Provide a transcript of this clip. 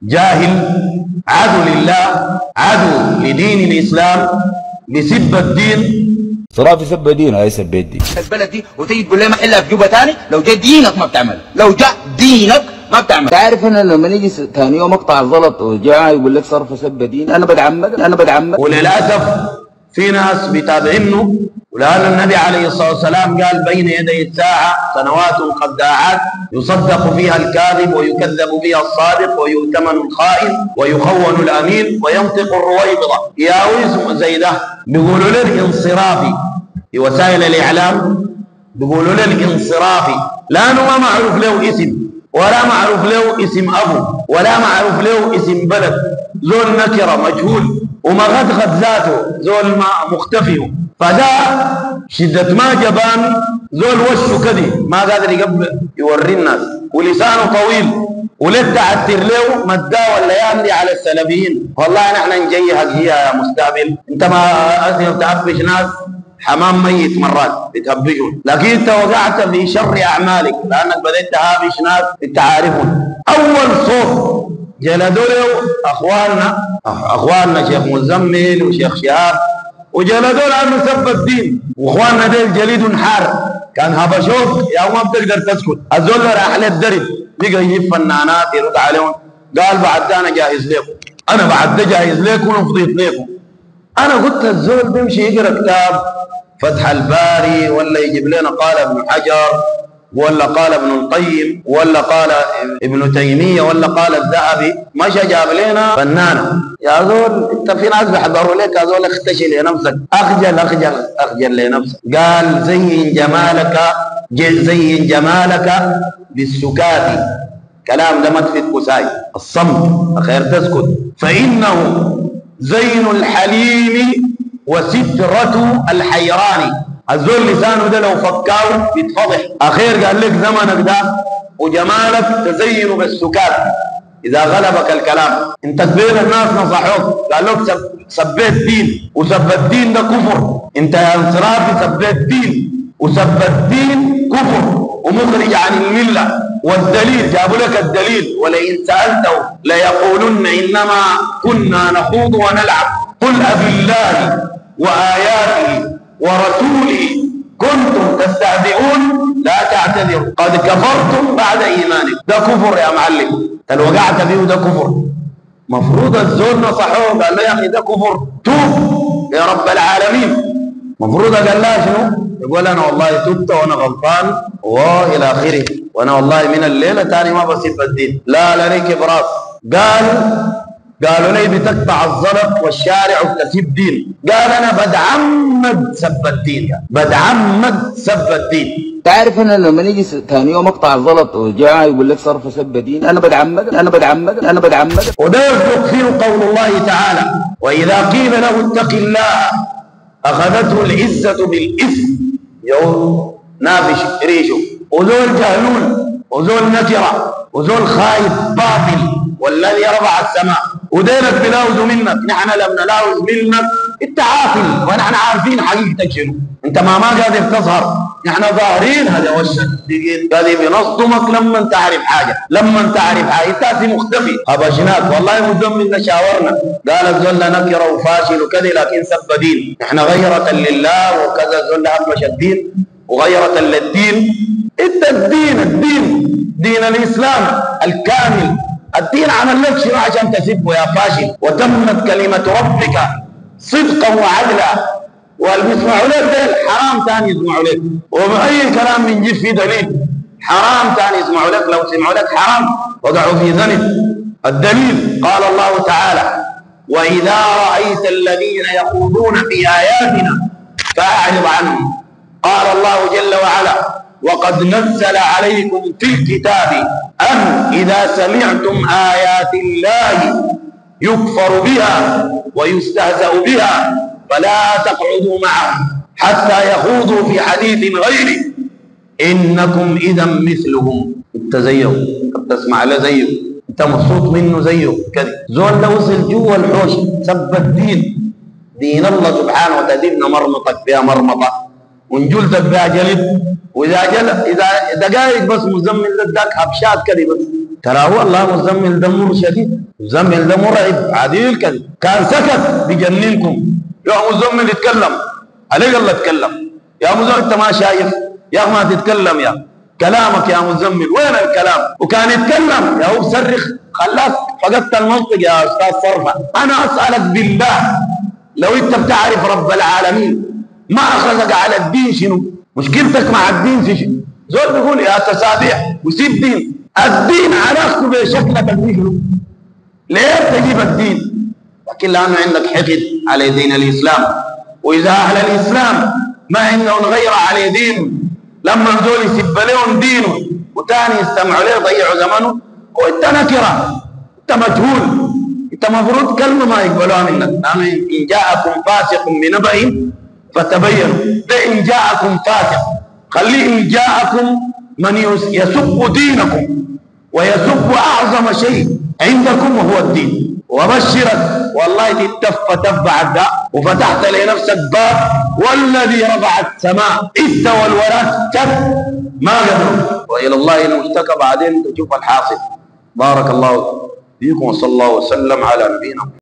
جاهل، عدو لله، عدو لدين الإسلام، بسب الدين. صراحة في سب دين، هاي سب الدين. البلد دي وتيجي تقول لي محلها في جوبه ثاني، لو جاء دينك ما بتعمل، لو جاء دينك ما بتعمل. تعرف انا لما نيجي ثاني يوم اقطع الزلط وجاء يقول لك صرف سب دين، انا بدعمك. وللاسف في ناس بيتابعينه، ولأن النبي عليه الصلاة والسلام قال بين يدي الساعة سنوات خداعات يصدق فيها الكاذب ويكذب فيها الصادق ويؤتمن الخائن ويخون الأمين وينطق الرويبضة. يا ويسم زي ده بيقولوا له انصرافي في وسائل الإعلام، بيقولوا له الانصرافي لأنه ما معروف له اسم، ولا معروف له اسم أبو، ولا معروف له اسم بلد، زول نكرة مجهول ومغدغد ذاته، زول ما مختفي. فده شدة ما جبان، زول وشه كده ما قادر يقبل يوري الناس، ولسانه طويل ولد تعتر له مداه والايام دي على السلفيين. والله نحن نجيهك هي يا مستقبل، انت ما تهبش ناس حمام ميت مرات بتهبشهم، لكن انت وقعت في شر اعمالك لانك بدأت تهابش ناس انت عارفهم. اول صوت جلدوا له اخواننا شيخ مزمل وشيخ شهاب، وجلدوا لانه سب الدين، واخواننا ديل جليد حار كان هبشوك يا ما بتقدر تسكت. الزول راح للدرب بقى يجيب فنانات يرد عليهم، قال بعد ده انا جاهز لكم، انا بعد ده جاهز لكم وفضيت لكم. انا قلت الزول بيمشي يقرا كتاب فتح الباري ولا يجيب لنا قال ابن حجر ولا قال ابن القيم ولا قال ابن تيمية ولا قال الذهبي، مش جاب لنا فنانة. يا زول انت في ناس بيحضروا لك، يا زول اختشي لنفسك، اخجل لنفسك. قال زين جمالك بالسكات، كلام ده ما تفيد كساي، الصمت خير تسكت، فإنه زين الحليم وسترة الحيران. الزول لسانه ده لو فكاو بيتفضح. اخير قال لك زمنك ده وجمالك تزين بالسكات اذا غلبك الكلام. انت بين الناس نصحوك قال لك سبيت دين، وسب الدين ده كفر، انت يا انصرافي سبيت دين، وسب الدين كفر ومخرج عن المله. والدليل جابوا لك الدليل، ولئن سالته ليقولن انما كنا نخوض ونلعب، قل أبالله وآياته ورسوله كنتم تستهزئون لا تعتذروا قد كفرتم بعد إيمانكم. ده كفر يا معلم، انت لو وقعت فيه ده كفر. مفروض الزول نصحوه قال له يا أخي ده كفر، توب يا رب العالمين. مفروض قال له شنو؟ يقول أنا والله تبت وأنا غلطان وإلى آخره، وأنا والله من الليلة تاني ما بسيب الدين. لا ركب راس. قالوا لي بتقطع الزلط والشارع وتسيب دين. قال انا بدعمد سب الدين، بدعمد سب الدين. تعرف انا لما نيجي ثاني يوم اقطع الزلط وجاء يقول لك صرف سب دين، انا بدعمك. وده يصدق فيه قول الله تعالى واذا قيل له اتق الله اخذته العزه بالاثم، يوم نافش ريشه، وذول جهلون وذول نكره وذول خايف باطل والذي رفع السماء، ودينك بلاوز منك، نحن لم نلاوز منك، انت عاقل ونحن عارفين حقيقتك شنو، انت ما قادر تظهر، نحن ظاهرين. هذا وشك قاعد بنصدمك لما انت تعرف حاجه، انت مختفي. هبشناك والله مزمن شاورنا، قال الزول نكره وفاشل وكذا لكن سب دين، نحن غيرة لله وكذا الزول هبش الدين وغيرة للدين. انت دين الاسلام الكامل، الدين عمل لك شنو عشان تسبه يا فاشل؟ وتمت كلمة ربك صدقا وعدلا، واللي بيسمعوا لك ده حرام تاني يسمعوا لك، وبأي كلام من جيب فيه دليل حرام تاني يسمعوا لك، لو سمعوا لك حرام وقعوا في ذنب. الدليل قال الله تعالى وإذا رأيت الذين يخوضون في آياتنا فأعرض عنهم. قال الله جل وعلا وقد نزل عليكم في الكتاب أن إذا سمعتم آيات الله يكفر بها ويستهزأ بها فلا تقعدوا معهم حتى يخوضوا في حديث غيره إنكم إذا مثلهم. انت زيه، بتسمع له زيه، انت مبسوط منه زيه كده. زول ده وصل جوا الحوش سب الدين، دين الله سبحانه وتعالى مرمطك فيها مرمطة، ونجلدك بها جلد، واذا جل اذا دقائق بس مزمل اداك حبشات كده بس، ترى والله مزمل ده مر شديد، مزمل ده مرعب عديل كده، كان سكت بجننكم. يا مزمل اتكلم عليك، الله اتكلم يا مزمل، انت ما شايف يا ما تتكلم يا كلامك يا مزمل، وين الكلام؟ وكان يتكلم يا هو بصرخ، خلاك فقدت المنطق يا استاذ صرفه. انا اسالك بالله، لو انت بتعرف رب العالمين ما اخذك على الدين شنو؟ مشكلتك مع الدين في شنو؟ زول بيقول يا تسابيح وسيب دين، الدين علاقته بشكلك شنو؟ ليه تجيب الدين؟ لكن لانه عندك حقد على دين الاسلام، واذا اهل الاسلام ما عندهم غير على دين، لما دول يسب لهم دينه وتاني يستمعوا له يضيعوا زمنه، وانت نكره، انت مجهول، انت مفروض كلمه ما يقبلوها منك. ان جاءكم فاسق بنبأ فتبينوا، ده ان جاءكم فاسق، خليه ان جاءكم من يسب دينكم ويسب اعظم شيء عندكم وهو الدين. وبشرك والله دي تف بعد ده، وفتحت لنفسك باب، والذي رفع السماء استوى الوراء كف ما قدروا، والى الله المشتكى بعدين تشوف الحاصل. بارك الله فيكم وصلى الله وسلم على نبينا.